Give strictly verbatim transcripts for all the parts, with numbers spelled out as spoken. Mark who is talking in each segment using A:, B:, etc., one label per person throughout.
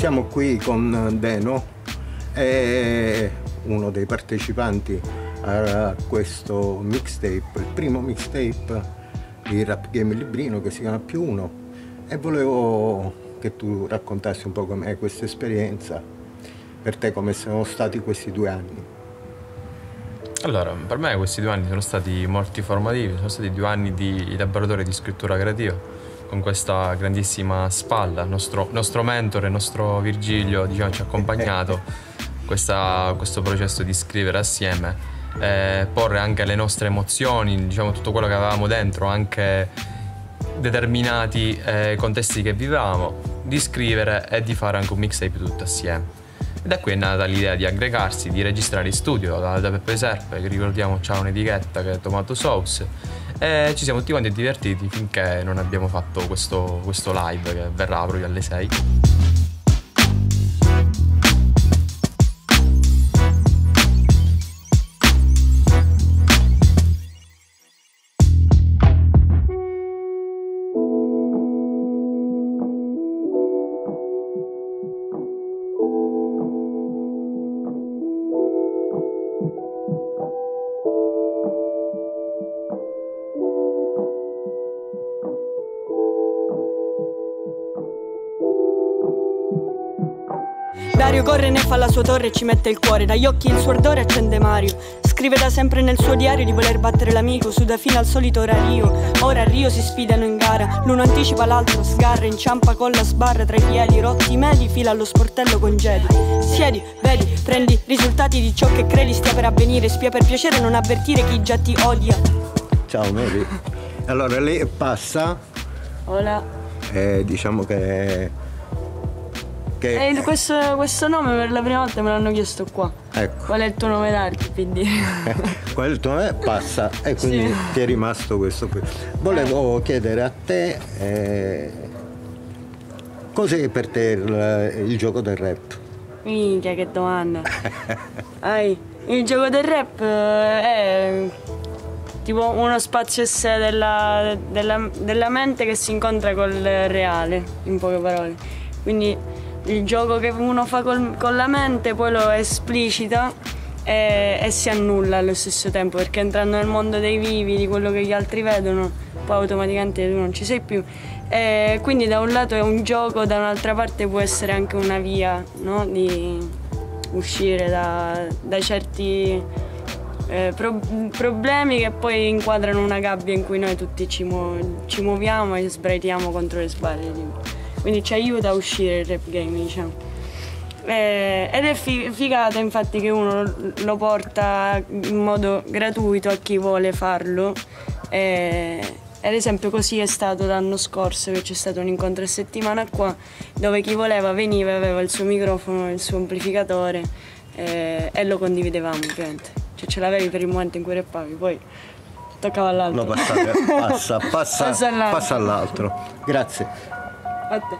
A: siamo qui con Deno, è uno dei partecipanti a questo mixtape, il primo mixtape di Rap Game Librino che si chiama Più Uno, e volevo che tu raccontassi un po' com'è questa esperienza, per te come sono stati questi due anni.
B: Allora, per me questi due anni sono stati molto formativi, sono stati due anni di laboratorio di scrittura creativa, con questa grandissima spalla, il nostro, nostro mentore, il nostro Virgilio, diciamo, ci ha accompagnato questa, questo processo di scrivere assieme, eh, porre anche le nostre emozioni, diciamo tutto quello che avevamo dentro, anche determinati eh, contesti che vivevamo, di scrivere e di fare anche un mixtape tutto assieme. E da qui è nata l'idea di aggregarsi, di registrare in studio da, da Peppe Serpe, che ricordiamo c'ha un'etichetta che è Tomato Sauce, e ci siamo tutti quanti divertiti finché non abbiamo fatto questo, questo live che verrà proprio alle sei.
C: Dario corre, ne fa la sua torre e ci mette il cuore. Dagli occhi il suo ardore accende Mario. Scrive da sempre nel suo diario di voler battere l'amico. Suda fino al solito orario. Ora a Rio si sfidano in gara. L'uno anticipa l'altro, sgarra, inciampa con la sbarra tra i piedi. Rotti medi, fila allo sportello congedi. Siedi, vedi, prendi risultati di ciò che credi stia per avvenire. Spia per piacere, non avvertire chi già ti odia.
A: Ciao Mary. Allora lei passa.
C: Hola.
A: Eh, diciamo che... Che...
C: E questo, questo nome per la prima volta me l'hanno chiesto qua.
A: Ecco.
C: Qual è il tuo nome d'arte? Quindi
A: qual è il tuo nome? Passa. E quindi sì, ti è rimasto questo qui. Volevo eh. chiedere a te eh, cos'è per te il, il gioco del rap?
C: Minchia, che domanda. Ai, il gioco del rap è tipo uno spazio a sé della, della, della mente che si incontra col reale, in poche parole. Quindi il gioco che uno fa col, con la mente poi lo esplicita e, e si annulla allo stesso tempo, perché entrando nel mondo dei vivi, di quello che gli altri vedono, poi automaticamente tu non ci sei più. E quindi da un lato è un gioco, da un'altra parte può essere anche una via, no? Di uscire da, da certi eh, pro, problemi che poi inquadrano una gabbia in cui noi tutti ci, mu ci muoviamo e sbraitiamo contro le sbarre. Quindi ci aiuta a uscire il rap game, diciamo. Eh, ed è fi figata infatti che uno lo porta in modo gratuito a chi vuole farlo. Eh, ad esempio così è stato l'anno scorso, che c'è stato un incontro a settimana qua, dove chi voleva veniva, aveva il suo microfono, il suo amplificatore eh, e lo condividevamo ovviamente. Cioè ce l'avevi per il momento in cui rappavi, poi toccava all'altro.
A: No, passate, passa, passa, passa all'altro. Grazie.
C: A te.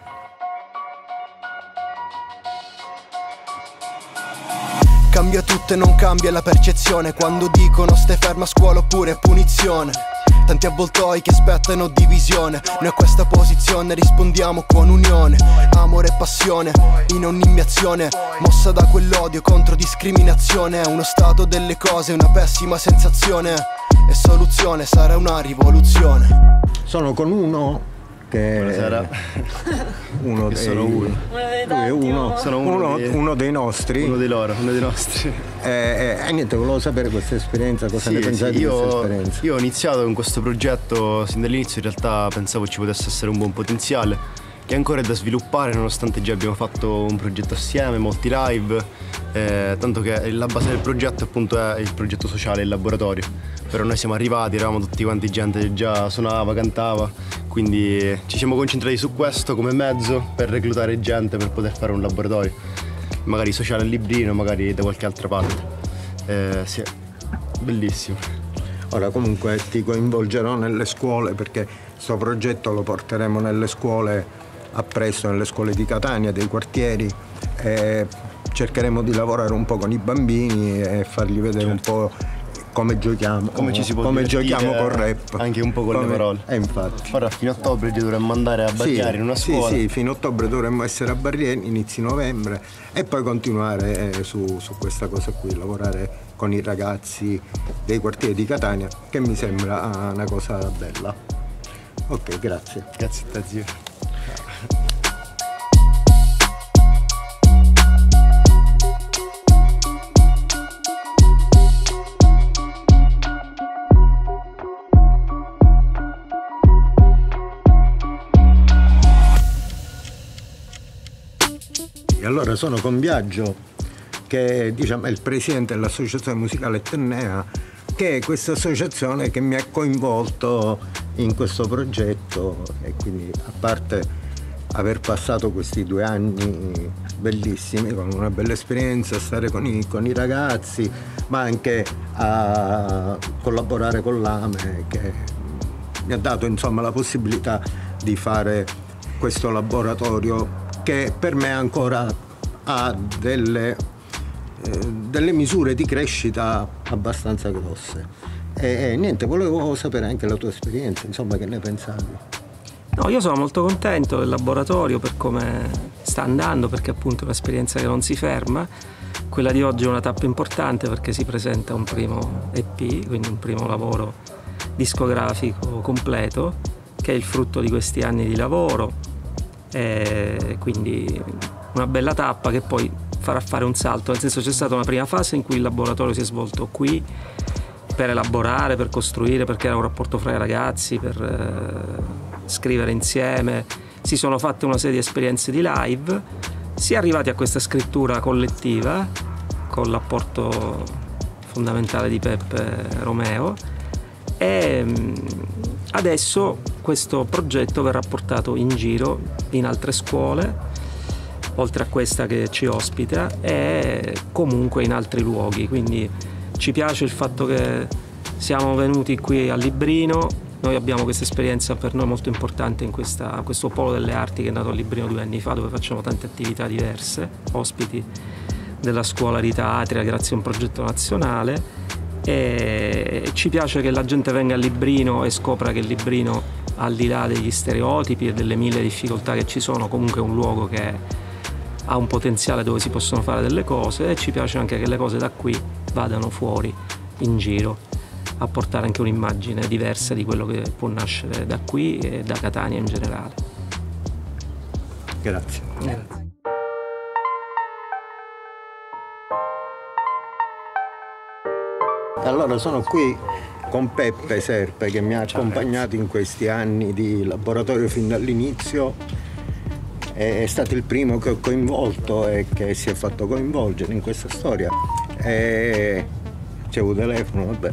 D: Cambia tutto e non cambia la percezione quando dicono stai fermo a scuola oppure punizione. Tanti avvoltoi che aspettano divisione, noi a questa posizione rispondiamo con unione. Amore e passione in ogni azione, mossa da quell'odio contro discriminazione. È uno stato delle cose, una pessima sensazione, e soluzione sarà una rivoluzione.
A: Sono con uno che
E: Buonasera.
A: uno
E: che
A: dei,
E: sono uno.
A: Lui è uno,
E: sono uno,
A: uno,
E: dei,
A: uno dei nostri.
E: Uno dei loro, uno dei nostri.
A: E eh, eh, niente, volevo sapere questa esperienza, cosa
E: sì,
A: ne pensate
E: sì,
A: di
E: io,
A: questa esperienza?
E: Io ho iniziato con questo progetto sin dall'inizio, in realtà pensavo ci potesse essere un buon potenziale, che ancora è da sviluppare, nonostante già abbiamo fatto un progetto assieme, molti live, eh, tanto che la base del progetto appunto è il progetto sociale, il laboratorio. Però noi siamo arrivati, eravamo tutti quanti gente che già suonava, cantava, quindi ci siamo concentrati su questo come mezzo per reclutare gente per poter fare un laboratorio, magari sociale a Librino, magari da qualche altra parte. Eh, sì, bellissimo.
A: Ora comunque ti coinvolgerò nelle scuole, perché questo progetto lo porteremo nelle scuole a presto, nelle scuole di Catania, dei quartieri, e cercheremo di lavorare un po' con i bambini e fargli vedere certo. un po' come giochiamo,
E: come ci si può
A: come giochiamo col rap,
E: anche un po' con
A: come,
E: le parole.
A: E infatti.
E: Ora fino a ottobre ci dovremmo andare a Barriere, sì, in una scuola.
A: Sì, sì, fino a ottobre dovremmo essere a Barriere, inizi novembre, e poi continuare eh, su, su questa cosa qui, lavorare con i ragazzi dei quartieri di Catania, che mi sembra una cosa bella. Ok, grazie.
E: Grazie a te, zio.
A: E allora sono con Biagio, che diciamo, è il presidente dell'Associazione Musicale Etnea, che è questa associazione che mi ha coinvolto in questo progetto, e quindi, a parte aver passato questi due anni bellissimi, con una bella esperienza, stare con i, con i ragazzi, ma anche a collaborare con l'A M E, che mi ha dato insomma la possibilità di fare questo laboratorio, che per me ancora ha delle, eh, delle misure di crescita abbastanza grosse. E, e niente, volevo sapere anche la tua esperienza, insomma, che ne pensavi?
F: No, io sono molto contento del laboratorio per come sta andando, perché appunto è un'esperienza che non si ferma. Quella di oggi è una tappa importante perché si presenta un primo E P, quindi un primo lavoro discografico completo, che è il frutto di questi anni di lavoro. E quindi una bella tappa che poi farà fare un salto, nel senso, c'è stata una prima fase in cui il laboratorio si è svolto qui per elaborare, per costruire, perché era un rapporto fra i ragazzi, per eh, scrivere insieme. Si sono fatte una serie di esperienze di live, si è arrivati a questa scrittura collettiva con l'apporto fondamentale di Peppe Romeo, e adesso questo progetto verrà portato in giro in altre scuole, oltre a questa che ci ospita, e comunque in altri luoghi. Quindi ci piace il fatto che siamo venuti qui a Librino. Noi abbiamo questa esperienza per noi molto importante in questa, questo polo delle arti che è nato a Librino due anni fa, dove facciamo tante attività diverse, ospiti della scuola Rita Atria grazie a un progetto nazionale. E ci piace che la gente venga a Librino e scopra che Librino, al di là degli stereotipi e delle mille difficoltà che ci sono, comunque è un luogo che ha un potenziale dove si possono fare delle cose, e ci piace anche che le cose da qui vadano fuori, in giro, a portare anche un'immagine diversa di quello che può nascere da qui e da Catania in generale.
A: Grazie.
F: Grazie.
A: Allora sono qui con Peppe Serpe, che mi ha accompagnato in questi anni di laboratorio fin dall'inizio. È stato il primo che ho coinvolto e che si è fatto coinvolgere in questa storia. E c'è un telefono, vabbè.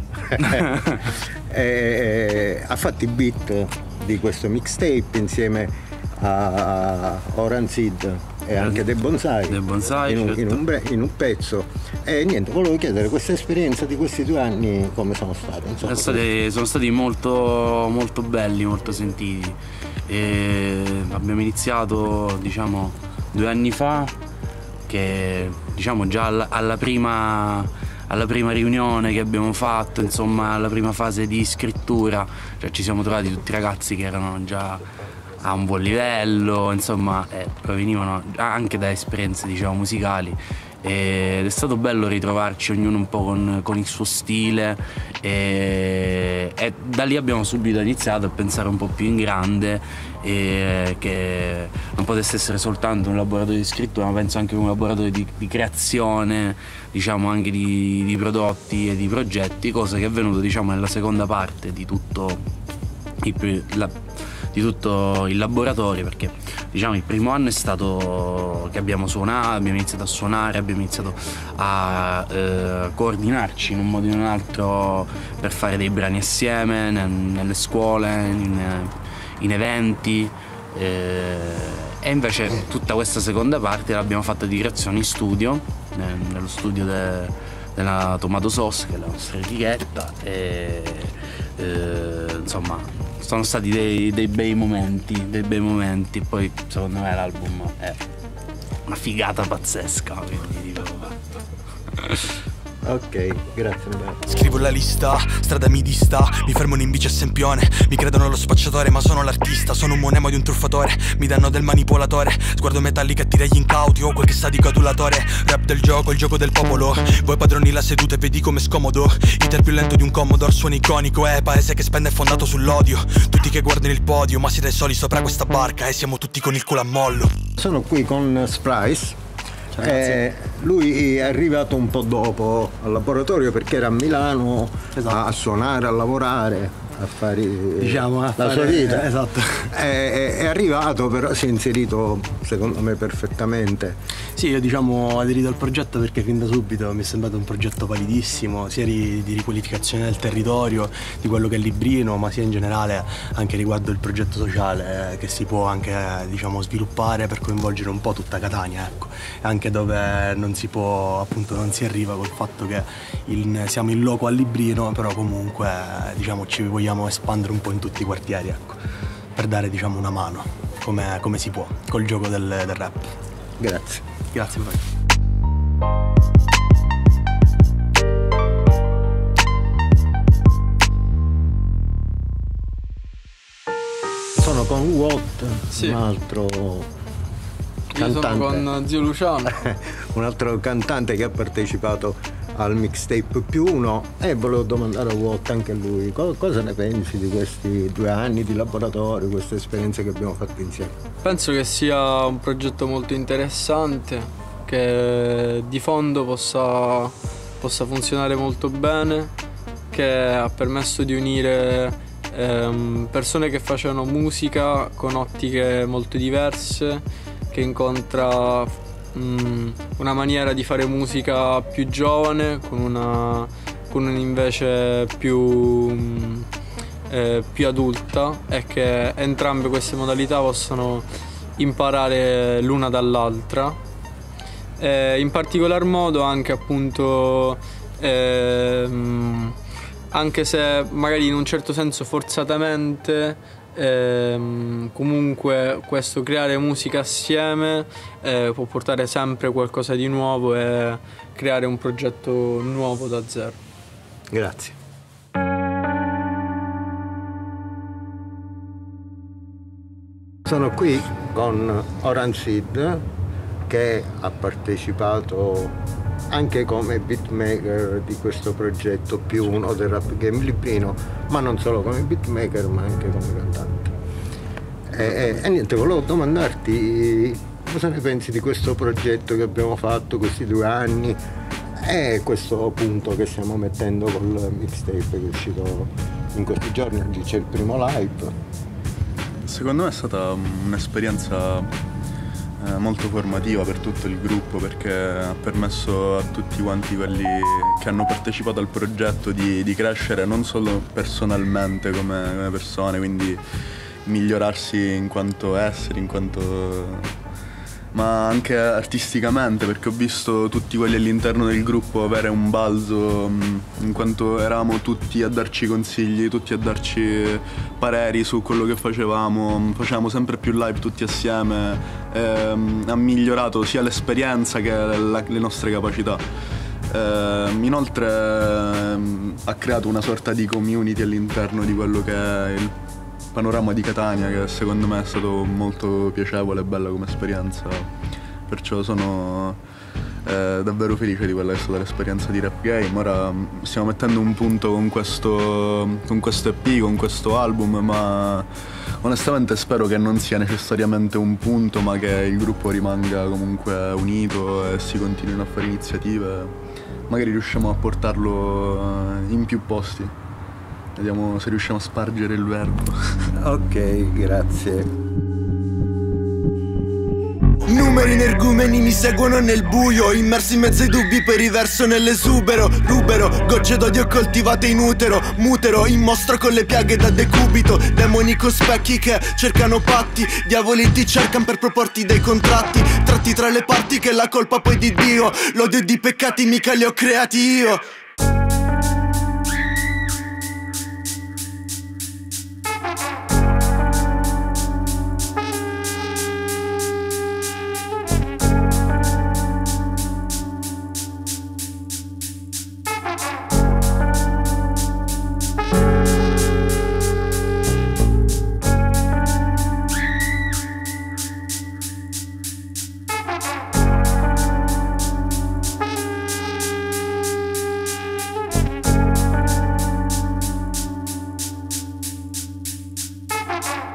A: E ha fatto i beat di questo mixtape insieme a Oran Sid e anche dei Bonsai,
G: dei bonsai
A: in, un,
G: certo.
A: in, un bre- in un pezzo. E niente, volevo chiedere, questa esperienza di questi due anni come sono state?
G: Sono stati, sono stati molto, molto belli, molto sentiti. E abbiamo iniziato, diciamo, due anni fa, che diciamo già alla, alla prima alla prima riunione che abbiamo fatto, insomma alla prima fase di scrittura, cioè ci siamo trovati tutti ragazzi che erano già a un buon livello, insomma eh, provenivano anche da esperienze, diciamo, musicali, ed è stato bello ritrovarci ognuno un po' con, con il suo stile, e, e da lì abbiamo subito iniziato a pensare un po' più in grande, e che non potesse essere soltanto un laboratorio di scrittura, ma penso anche un laboratorio di, di creazione, diciamo anche di, di prodotti e di progetti, cosa che è avvenuto, diciamo, nella seconda parte di tutto il, la, di tutto il laboratorio, perché diciamo il primo anno è stato che abbiamo suonato, abbiamo iniziato a suonare, abbiamo iniziato a eh, coordinarci in un modo o in un altro per fare dei brani assieme nel, nelle scuole, in, in eventi, eh, e invece tutta questa seconda parte l'abbiamo fatta di creazione in studio, eh, nello studio de, della Tomato Sauce, che è la nostra etichetta, e eh, insomma sono stati dei, dei bei momenti, dei bei momenti. Poi secondo me l'album è una figata pazzesca, quindi dico,
A: Ok, grazie.
D: Scrivo la lista, strada mi dista, mi fermano in bici a Sempione. Mi credono lo spacciatore ma sono l'artista. Sono un monemo di un truffatore, mi danno del manipolatore. Sguardo metallico e tira gli incauti, o quel che sa di cadulatore. Rap del gioco, il gioco del popolo. Voi padroni la seduta e vedi come scomodo. Iter più lento di un Commodore, suono iconico. È paese che spende è fondato sull'odio. Tutti che guardano il podio, ma siete soli sopra questa barca e siamo tutti con il culo a mollo.
A: Sono qui con Splice. Eh, lui è arrivato un po' dopo al laboratorio perché era a Milano, esatto, a, a suonare, a lavorare, a fare,
H: diciamo, a
A: la
H: fare,
A: sua vita.
H: eh, esatto.
A: È, è arrivato, però si è inserito secondo me perfettamente.
H: Sì, io diciamo ho aderito al progetto perché fin da subito mi è sembrato un progetto validissimo, sia di, di riqualificazione del territorio, di quello che è Librino, ma sia in generale anche riguardo il progetto sociale eh, che si può anche eh, diciamo sviluppare per coinvolgere un po' tutta Catania, ecco. Anche dove non si può, appunto non si arriva col fatto che il, siamo in loco a Librino, però comunque eh, diciamo ci vogliamo espandere un po' in tutti i quartieri, ecco, per dare diciamo una mano come, come si può col gioco del, del rap.
A: Grazie.
H: Grazie a voi.
A: Sono con Watt,
I: sì,
A: un altro cantante.
I: Io sono con Zio Luciano.
A: Un altro cantante che ha partecipato al mixtape più uno, e volevo domandare a Watt anche a lui co- cosa ne pensi di questi due anni di laboratorio, queste esperienze che abbiamo fatto insieme.
I: Penso che sia un progetto molto interessante, che di fondo possa, possa funzionare molto bene, che ha permesso di unire ehm, persone che facevano musica con ottiche molto diverse, che incontra una maniera di fare musica più giovane con una, con una invece più, eh, più adulta, e che entrambe queste modalità possono imparare l'una dall'altra. Eh, in particolar modo anche appunto ehm, anche se magari in un certo senso forzatamente, Ehm, comunque questo creare musica assieme eh, può portare sempre qualcosa di nuovo e creare un progetto nuovo da zero.
A: Grazie. Sono qui con Orange Seed, che ha partecipato anche come beatmaker di questo progetto più uno del Rap Game Librino, ma non solo come beatmaker ma anche come cantante. E, e, e niente, volevo domandarti cosa ne pensi di questo progetto che abbiamo fatto questi due anni e questo punto che stiamo mettendo col mixtape che è uscito in questi giorni. Oggi c'è il primo live.
J: Secondo me è stata un'esperienza molto formativa per tutto il gruppo, perché ha permesso a tutti quanti quelli che hanno partecipato al progetto di, di crescere non solo personalmente come, come persone, quindi migliorarsi in quanto esseri, in quanto ma anche artisticamente, perché ho visto tutti quelli all'interno del gruppo avere un balzo, in quanto eravamo tutti a darci consigli, tutti a darci pareri su quello che facevamo, facevamo sempre più live tutti assieme, ehm, ha migliorato sia l'esperienza che la, le nostre capacità. Eh, inoltre ehm, ha creato una sorta di community all'interno di quello che è il panorama di Catania, che secondo me è stato molto piacevole e bella come esperienza, perciò sono eh, davvero felice di quella che è stata l'esperienza di Rap Game. Ora stiamo mettendo un punto con questo, con questo E P, con questo album, ma onestamente spero che non sia necessariamente un punto, ma che il gruppo rimanga comunque unito e si continuino a fare iniziative, magari riusciamo a portarlo in più posti. Vediamo se riusciamo a spargere il verbo.
A: Ok, grazie.
D: Numeri energumeni mi seguono nel buio, immersi in mezzo ai dubbi poi riverso nell'esubero. Rubero, gocce d'odio coltivate in utero, mutero in mostra con le piaghe da decubito. Demoni con specchi che cercano patti, diavoli ti cercano per proporti dei contratti. Tratti tra le parti che la colpa poi di Dio, l'odio di peccati mica li ho creati io.
K: We'll be right back.